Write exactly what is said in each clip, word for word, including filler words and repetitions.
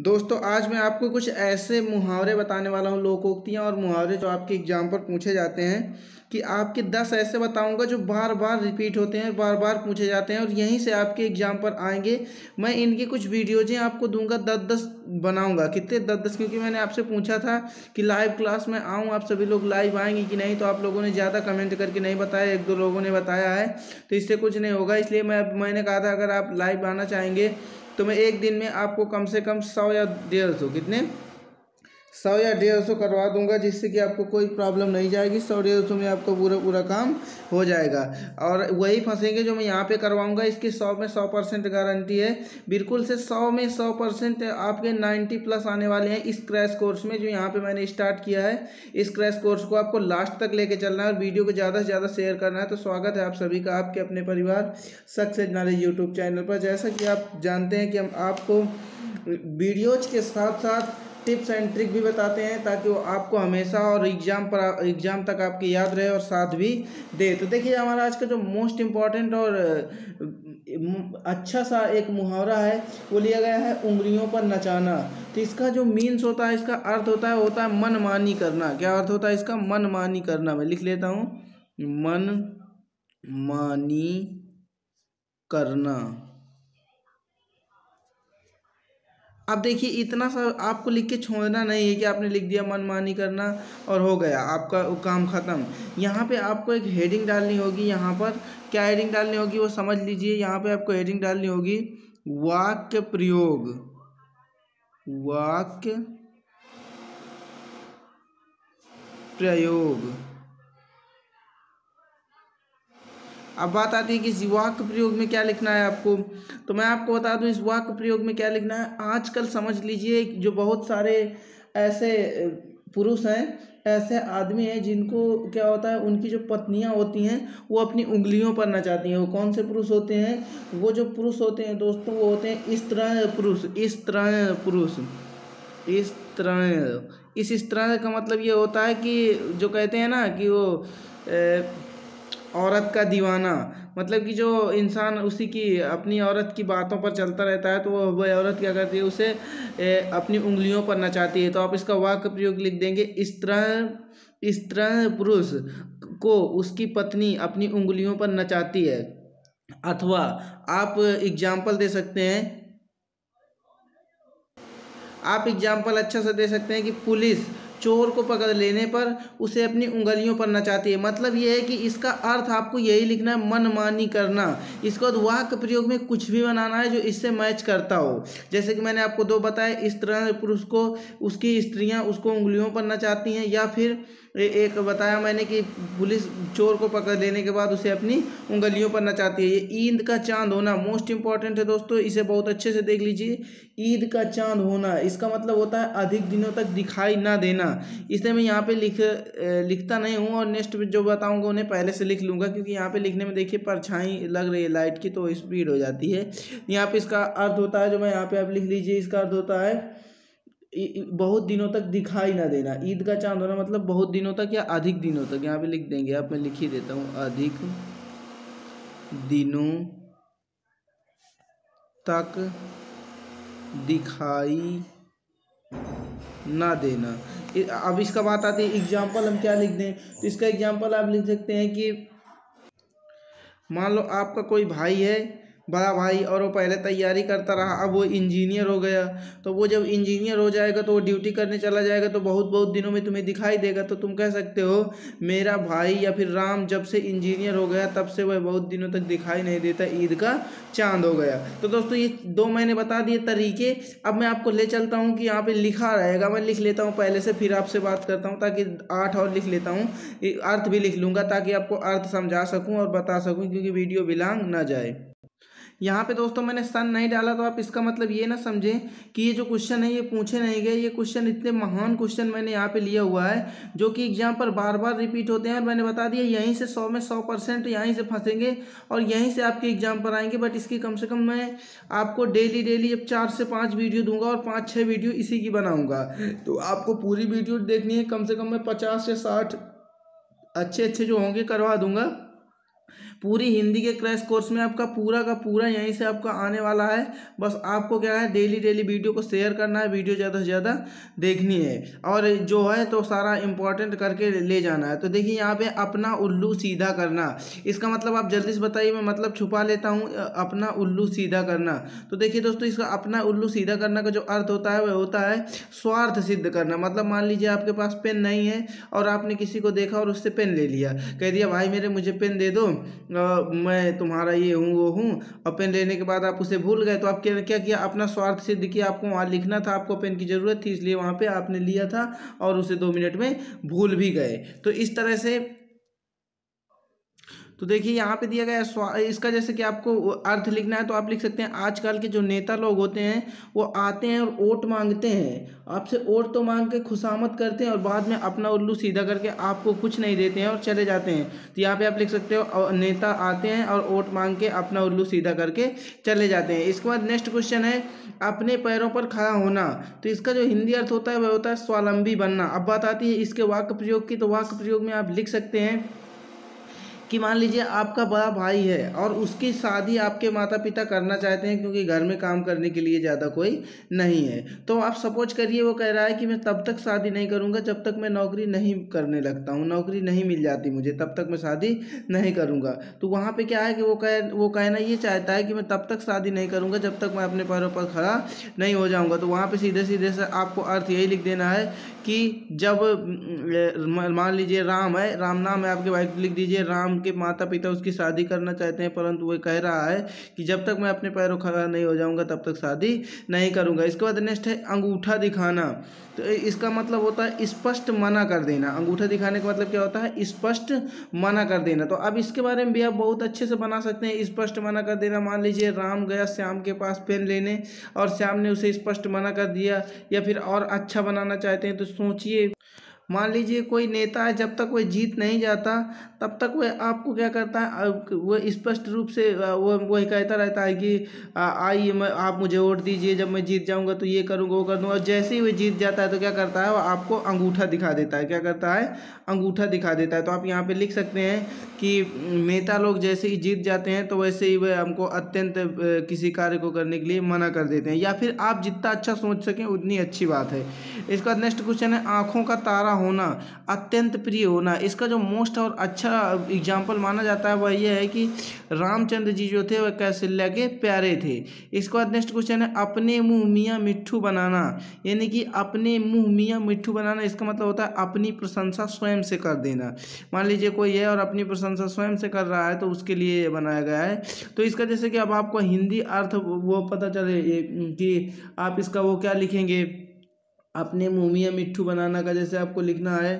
दोस्तों आज मैं आपको कुछ ऐसे मुहावरे बताने वाला हूँ, लोकोक्तियाँ और मुहावरे जो आपके एग्जाम पर पूछे जाते हैं कि आपके दस ऐसे बताऊंगा जो बार बार रिपीट होते हैं, बार बार पूछे जाते हैं और यहीं से आपके एग्जाम पर आएंगे। मैं इनकी कुछ वीडियोज़ आपको दूंगा, दस दस बनाऊंगा। कितने? दस दस, क्योंकि मैंने आपसे पूछा था कि लाइव क्लास में आऊँ, आप सभी लोग लाइव आएंगे कि नहीं, तो आप लोगों ने ज़्यादा कमेंट करके नहीं बताया, एक दो लोगों ने बताया है, तो इससे कुछ नहीं होगा। इसलिए मैं मैंने कहा था अगर आप लाइव आना चाहेंगे तो मैं एक दिन में आपको कम से कम सौ या डेढ़ सौ कितने सौ या डेढ़ सौ करवा दूंगा, जिससे कि आपको कोई प्रॉब्लम नहीं जाएगी। सौ डेढ़ सौ में आपको पूरा पूरा काम हो जाएगा और वही फंसेंगे जो मैं यहाँ पे करवाऊंगा। इसकी सौ में सौ परसेंट गारंटी है, बिल्कुल से सौ में सौ परसेंट आपके नब्बे प्लस आने वाले हैं इस क्रैश कोर्स में जो यहाँ पे मैंने स्टार्ट किया है। इस क्रैश कोर्स को आपको लास्ट तक लेके चलना है और वीडियो को ज़्यादा से ज़्यादा शेयर करना है। तो स्वागत है आप सभी का आपके अपने परिवार सक्सेस नॉलेज यूट्यूब चैनल पर। जैसा कि आप जानते हैं कि हम आपको वीडियोज के साथ साथ टिप्स एंड ट्रिक भी बताते हैं ताकि वो आपको हमेशा और एग्जाम पर एग्जाम तक आपकी याद रहे और साथ भी दे। तो देखिए हमारा आज का जो मोस्ट इम्पॉर्टेंट और अच्छा सा एक मुहावरा है वो लिया गया है, उंगलियों पर नचाना। तो इसका जो मीन्स होता है, इसका अर्थ होता है होता है मनमानी करना। क्या अर्थ होता है इसका? मनमानी करना। मैं लिख लेता हूँ, मनमानी करना। अब देखिए इतना सा आपको लिख के छोड़ना नहीं है कि आपने लिख दिया मनमानी करना और हो गया आपका काम ख़त्म। यहाँ पे आपको एक हेडिंग डालनी होगी। यहाँ पर क्या हेडिंग डालनी होगी वो समझ लीजिए। यहाँ पे आपको हेडिंग डालनी होगी वाक्य प्रयोग। वाक्य प्रयोग। अब बात आती है कि इस वाक्य प्रयोग में क्या लिखना है आपको, तो मैं आपको बता दूं इस वाक्य प्रयोग में क्या लिखना है। आजकल समझ लीजिए जो बहुत सारे ऐसे पुरुष हैं, ऐसे आदमी हैं जिनको क्या होता है, उनकी जो पत्नियां होती हैं वो अपनी उंगलियों पर नचाती हैं। वो कौन से पुरुष होते हैं? वो जो पुरुष होते हैं दोस्तों वो होते हैं इस तरह पुरुष। इस तरह पुरुष इस तरह इस इस तरह का मतलब ये होता है कि जो कहते हैं ना कि वो ए, औरत का दीवाना, मतलब कि जो इंसान उसी की अपनी औरत की बातों पर चलता रहता है, तो वो वह औरत क्या करती है, उसे ए, अपनी उंगलियों पर नचाती है। तो आप इसका वाक्य प्रयोग लिख देंगे, इस तरह इस तरह पुरुष को उसकी पत्नी अपनी उंगलियों पर नचाती है। अथवा आप एग्जाम्पल दे सकते हैं, आप एग्जाम्पल अच्छा सा दे सकते हैं कि पुलिस चोर को पकड़ लेने पर उसे अपनी उंगलियों पर नचाती है। मतलब ये है कि इसका अर्थ आपको यही लिखना है, मनमानी करना। इसके बाद वाक्य प्रयोग में कुछ भी बनाना है जो इससे मैच करता हो। जैसे कि मैंने आपको दो बताए, इस तरह पुरुष को उसकी स्त्रियां उसको उंगलियों पर नचाती हैं, या फिर एक बताया मैंने कि पुलिस चोर को पकड़ लेने के बाद उसे अपनी उंगलियों पर नचाती है। ये ईद का चांद होना मोस्ट इंपॉर्टेंट है दोस्तों, इसे बहुत अच्छे से देख लीजिए। ईद का चांद होना इसका मतलब होता है अधिक दिनों तक दिखाई ना देना। इसे मैं यहाँ पे लिख लिखता नहीं हूँ और नेक्स्ट जो बताऊँगा उन्हें पहले से लिख लूँगा, क्योंकि यहाँ पे लिखने में देखिए परछाई लग रही है लाइट की तो स्पीड हो जाती है। यहाँ पे इसका अर्थ होता है, जो मैं यहाँ पे आप लिख लीजिए, इसका अर्थ होता है बहुत दिनों तक दिखाई ना देना। ईद का चांद होना मतलब बहुत दिनों तक या अधिक दिनों तक। यहाँ पे लिख देंगे आप, मैं लिख ही देता हूँ, अधिक दिनों तक दिखाई ना देना। अब इसका बात आती है एग्जाम्पल हम क्या लिख दें, तो इसका एग्जाम्पल आप लिख सकते हैं कि मान लो आपका कोई भाई है, बड़ा भाई, और वो पहले तैयारी करता रहा, अब वो इंजीनियर हो गया। तो वो जब इंजीनियर हो जाएगा तो वो ड्यूटी करने चला जाएगा तो बहुत बहुत दिनों में तुम्हें दिखाई देगा। तो तुम कह सकते हो मेरा भाई या फिर राम जब से इंजीनियर हो गया तब से वह बहुत दिनों तक दिखाई नहीं देता, ईद का चांद हो गया। तो दोस्तों ये दो मैंने बता दिए तरीके। अब मैं आपको ले चलता हूँ कि यहाँ पे लिखा रहेगा, मैं लिख लेता हूँ पहले से, फिर आपसे बात करता हूँ, ताकि आठ और लिख लेता हूँ, अर्थ भी लिख लूँगा ताकि आपको अर्थ समझा सकूँ और बता सकूँ, क्योंकि वीडियो बिलांग ना जाए। यहाँ पे दोस्तों मैंने सन नहीं डाला, तो आप इसका मतलब ये ना समझें कि ये जो क्वेश्चन है ये पूछे नहीं गए। ये क्वेश्चन इतने महान क्वेश्चन मैंने यहाँ पे लिया हुआ है जो कि एग्जाम पर बार बार रिपीट होते हैं, और मैंने बता दिया यहीं से सौ में सौ परसेंट यहीं से फंसेंगे और यहीं से आपके एग्जाम पर आएंगे। बट इसकी कम से कम मैं आपको डेली डेली अब चार से पाँच वीडियो दूंगा और पाँच छः वीडियो इसी की बनाऊँगा। तो आपको पूरी वीडियो देखनी है, कम से कम मैं पचास से साठ अच्छे अच्छे जो होंगे करवा दूंगा। पूरी हिंदी के क्रैश कोर्स में आपका पूरा का पूरा यहीं से आपका आने वाला है। बस आपको क्या है, डेली डेली वीडियो को शेयर करना है, वीडियो ज़्यादा से ज़्यादा देखनी है और जो है तो सारा इंपॉर्टेंट करके ले जाना है। तो देखिए यहाँ पे अपना उल्लू सीधा करना, इसका मतलब आप जल्दी से बताइए, मैं मतलब छुपा लेता हूँ, अपना उल्लू सीधा करना। तो देखिए दोस्तों, इसका अपना उल्लू सीधा करना का जो अर्थ होता है वह होता है स्वार्थ सिद्ध करना। मतलब मान लीजिए आपके पास पेन नहीं है और आपने किसी को देखा और उससे पेन ले लिया, कह दिया भाई मेरे मुझे पेन दे दो, आ, मैं तुम्हारा ये हूँ वो हूँ, और पेन लेने के बाद आप उसे भूल गए। तो आप क्या क्या किया, अपना स्वार्थ सिद्ध किया। आपको वहाँ लिखना था, आपको पेन की ज़रूरत थी, इसलिए वहाँ पे आपने लिया था और उसे दो मिनट में भूल भी गए। तो इस तरह से, तो देखिए यहाँ पे दिया गया है इसका, जैसे कि आपको अर्थ लिखना है तो आप लिख सकते हैं आजकल के जो नेता लोग होते हैं वो आते हैं और वोट मांगते हैं, आपसे वोट तो मांग के खुशामद करते हैं और बाद में अपना उल्लू सीधा करके आपको कुछ नहीं देते हैं और चले जाते हैं। तो यहाँ पे आप लिख सकते हो नेता आते हैं और वोट मांग के अपना उल्लू सीधा करके चले जाते हैं। इसके बाद नेक्स्ट क्वेश्चन है अपने पैरों पर खड़ा होना। तो इसका जो हिंदी अर्थ होता है वह होता है स्वावलंबी बनना। अब बात आती है इसके वाक्य प्रयोग की। तो वाक्य प्रयोग में आप लिख सकते हैं कि मान लीजिए आपका बड़ा भाई है और उसकी शादी आपके माता पिता करना चाहते हैं क्योंकि घर में काम करने के लिए ज़्यादा कोई नहीं है। तो आप सपोज करिए वो कह रहा है कि मैं तब तक शादी नहीं करूंगा जब तक मैं नौकरी नहीं करने लगता हूं, नौकरी नहीं मिल जाती मुझे, तब तक मैं शादी नहीं करूंगा। तो वहाँ पे क्या है कि वो कह वो कहना ये चाहता है कि मैं तब तक शादी नहीं करूँगा जब तक मैं अपने पैरों पर खड़ा नहीं हो जाऊँगा। तो वहाँ पर सीधे सीधे से आपको अर्थ यही लिख देना है कि जब मान लीजिए राम है, राम नाम है आपके भाई, लिख दीजिए राम के माता पिता उसकी शादी करना चाहते हैं परंतु वो कह रहा है कि जब तक मैं अपने पैरों खड़ा नहीं हो जाऊंगा तब तक शादी नहीं करूंगा। इसके बाद नेक्स्ट है अंगूठा दिखाना। तो इसका मतलब होता है स्पष्ट मना कर देना। अंगूठा दिखाने का मतलब क्या होता है, स्पष्ट मना कर देना। तो अब इसके बारे में भी आप बहुत अच्छे से बना सकते हैं, स्पष्ट मना कर देना। मान लीजिए राम गया श्याम के पास पेन लेने और श्याम ने उसे स्पष्ट मना कर दिया। या फिर और अच्छा बनाना चाहते हैं तो सोचिए, मान लीजिए कोई नेता है, जब तक वह जीत नहीं जाता तब तक वह आपको क्या करता है, वह स्पष्ट रूप से वो वही कहता रहता है कि आइए मैं आप मुझे वोट दीजिए, जब मैं जीत जाऊंगा तो ये करूंगा वो कर दूंगा। और जैसे ही वह जीत जाता है तो क्या करता है, वो आपको अंगूठा दिखा देता है। क्या करता है, अंगूठा दिखा देता है। तो आप यहाँ पे लिख सकते हैं कि नेता लोग जैसे ही जीत जाते हैं तो वैसे ही वह हमको अत्यंत किसी कार्य को करने के लिए मना कर देते हैं, या फिर आप जितना अच्छा सोच सकें उतनी अच्छी बात है। इसके बाद नेक्स्ट क्वेश्चन है आँखों का तारा होना, अत्यंत प्रिय होना। इसका जो मोस्ट और अच्छा एग्जाम्पल माना जाता है वह यह है कि रामचंद्र जी जो थे वह कौशल्या के प्यारे थे। इसके बाद नेक्स्ट क्वेश्चन है अपने मुँह मियाँ मिट्ठू बनाना, यानी कि अपने मुँह मियाँ मिट्ठू बनाना इसका मतलब होता है अपनी प्रशंसा स्वयं से कर देना। मान लीजिए कोई है और अपनी प्रशंसा स्वयं से कर रहा है तो उसके लिए बनाया गया है। तो इसका जैसे कि अब आपको हिंदी अर्थ वो पता चले कि आप इसका वो क्या लिखेंगे, अपने मुँह मियाँ मिट्ठू बनाना का जैसे आपको लिखना है,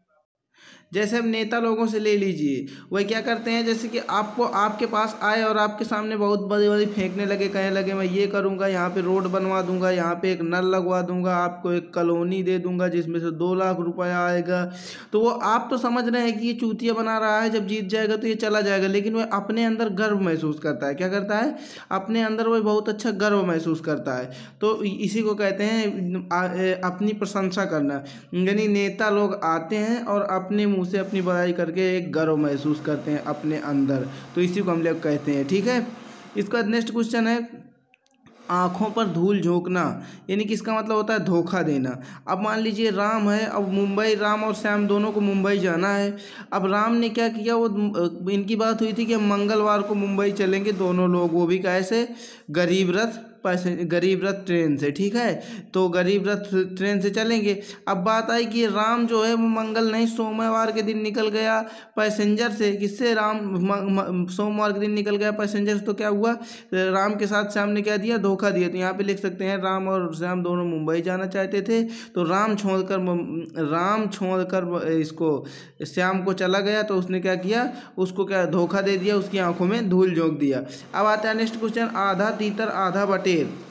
जैसे अब नेता लोगों से ले लीजिए, वह क्या करते हैं जैसे कि आपको आपके पास आए और आपके सामने बहुत बड़ी बड़ी फेंकने लगे, कहने लगे मैं ये करूँगा, यहाँ पे रोड बनवा दूंगा, यहाँ पे एक नल लगवा दूंगा, आपको एक कॉलोनी दे दूंगा जिसमें से दो लाख रुपया आएगा। तो वो आप तो समझ रहे हैं कि ये चूतिया बना रहा है, जब जीत जाएगा तो ये चला जाएगा, लेकिन वह अपने अंदर गर्व महसूस करता है। क्या करता है, अपने अंदर वह बहुत अच्छा गर्व महसूस करता है। तो इसी को कहते हैं अपनी प्रशंसा करना। यानी नेता लोग आते हैं और अपने मुँह से अपनी बड़ाई करके एक गर्व महसूस करते हैं अपने अंदर, तो इसी को हम लोग कहते हैं। ठीक है, इसका नेक्स्ट क्वेश्चन है आँखों पर धूल झोंकना, यानी कि इसका मतलब होता है धोखा देना। अब मान लीजिए राम है, अब मुंबई, राम और श्याम दोनों को मुंबई जाना है। अब राम ने क्या किया, वो इनकी बात हुई थी कि हम मंगलवार को मुंबई चलेंगे दोनों लोग, वो भी कैसे, गरीब रथ पैसे गरीब रथ ट्रेन से। ठीक है, तो गरीब रथ ट्रेन से चलेंगे। अब बात आई कि राम जो है वो मंगल नहीं सोमवार के दिन निकल गया पैसेंजर से। किससे, राम सोमवार के दिन निकल गया पैसेंजर से। तो क्या हुआ, राम के साथ श्याम ने क्या दिया, धोखा दिया। तो यहाँ पे लिख सकते हैं राम और श्याम दोनों मुंबई जाना चाहते थे, तो राम छोड़कर राम छोड़कर इसको श्याम को चला गया, तो उसने क्या किया, उसको क्या धोखा दे दिया, उसकी आंखों में धूल झोंक दिया। अब आता है नेक्स्ट क्वेश्चन आधा तीतर आधा बटेर।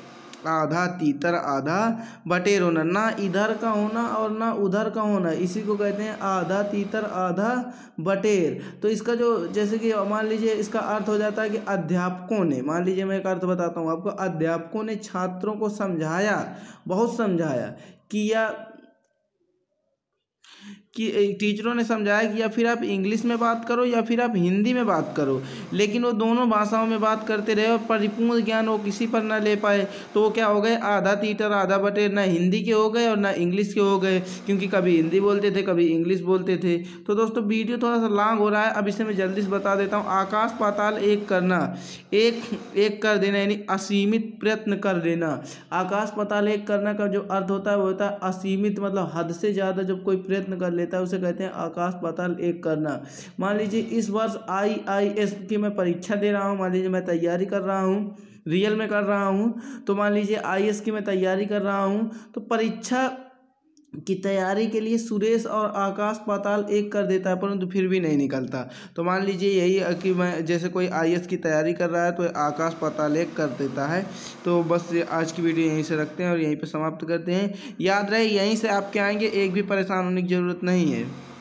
आधा तीतर आधा बटेर होना, ना इधर का होना और ना उधर का होना, इसी को कहते हैं आधा तीतर आधा बटेर। तो इसका जो जैसे कि मान लीजिए इसका अर्थ हो जाता है कि अध्यापकों ने, मान लीजिए मैं एक अर्थ बताता हूँ आपको, अध्यापकों ने छात्रों को समझाया, बहुत समझाया, किया कि टीचरों ने समझाया कि या फिर आप इंग्लिश में बात करो या फिर आप हिंदी में बात करो, लेकिन वो दोनों भाषाओं में बात करते रहे और परिपूर्ण ज्ञान वो किसी पर ना ले पाए। तो वो क्या हो गए, आधा तीतर आधा बटेर, ना हिंदी के हो गए और ना इंग्लिश के हो गए, क्योंकि कभी हिंदी बोलते थे कभी इंग्लिश बोलते थे। तो दोस्तों वीडियो थोड़ा सा लॉन्ग हो रहा है, अब इसे मैं जल्दी से बता देता हूँ। आकाश पाताल एक करना, एक एक कर देना यानी असीमित प्रयत्न कर देना। आकाश पाताल एक करना का जो अर्थ होता है वो होता है असीमित, मतलब हद से ज़्यादा जब कोई प्रयत्न कर लेता है उसे कहते हैं आकाश पाताल एक करना। मान लीजिए इस वर्ष आई आई एस की मैं परीक्षा दे रहा हूँ, मान लीजिए मैं तैयारी कर रहा हूँ, रियल में कर रहा हूँ, तो मान लीजिए आई ए एस की मैं तैयारी कर रहा हूँ, तो परीक्षा की तैयारी के लिए सुरेश और आकाश पाताल एक कर देता है, परंतु फिर भी नहीं निकलता। तो मान लीजिए यही कि मैं जैसे कोई आई ए एस की तैयारी कर रहा है तो आकाश पाताल एक कर देता है। तो बस आज की वीडियो यहीं से रखते हैं और यहीं पे समाप्त करते हैं। याद रहे यहीं से आपके आएंगे, एक भी परेशान होने की ज़रूरत नहीं है।